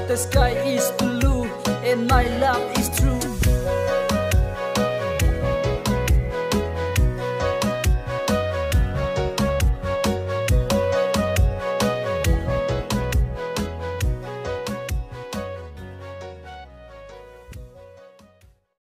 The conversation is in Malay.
the sky is blue and my love is true.